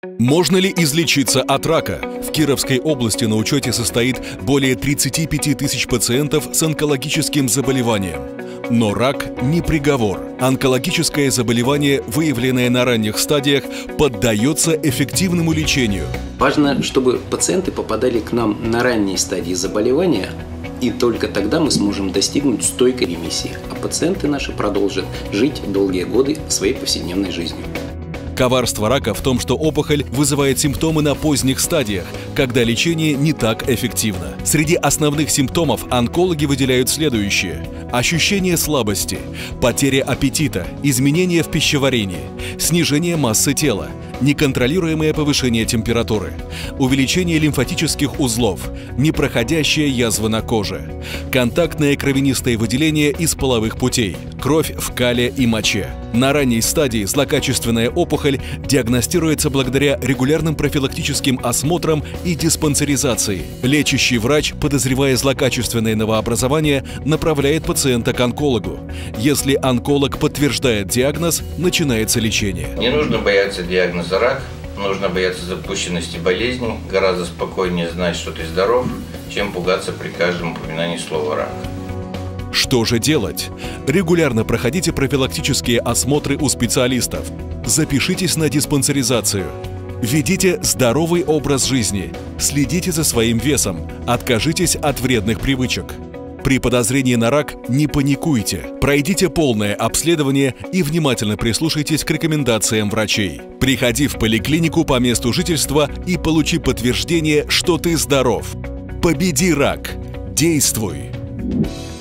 Можно ли излечиться от рака? В Кировской области на учете состоит более 35 тысяч пациентов с онкологическим заболеванием. Но рак не приговор. Онкологическое заболевание, выявленное на ранних стадиях, поддается эффективному лечению. Важно, чтобы пациенты попадали к нам на ранней стадии заболевания, и только тогда мы сможем достигнуть стойкой ремиссии, а пациенты наши продолжат жить долгие годы своей повседневной жизнью. Коварство рака в том, что опухоль вызывает симптомы на поздних стадиях, когда лечение не так эффективно. Среди основных симптомов онкологи выделяют следующие: ощущение слабости, потеря аппетита, изменения в пищеварении, снижение массы тела, неконтролируемое повышение температуры, увеличение лимфатических узлов, непроходящая язва на коже, контактное кровянистое выделение из половых путей, кровь в кале и моче. На ранней стадии злокачественная опухоль диагностируется благодаря регулярным профилактическим осмотрам и диспансеризации. Лечащий врач, подозревая злокачественное новообразование, направляет пациента к онкологу. Если онколог подтверждает диагноз, начинается лечение. Не нужно бояться диагноза рак, нужно бояться запущенности болезни, гораздо спокойнее знать, что ты здоров, чем пугаться при каждом упоминании слова «рак». Что же делать? Регулярно проходите профилактические осмотры у специалистов. Запишитесь на диспансеризацию. Ведите здоровый образ жизни. Следите за своим весом. Откажитесь от вредных привычек. При подозрении на рак не паникуйте. Пройдите полное обследование и внимательно прислушайтесь к рекомендациям врачей. Приходи в поликлинику по месту жительства и получи подтверждение, что ты здоров. Победи рак. Действуй!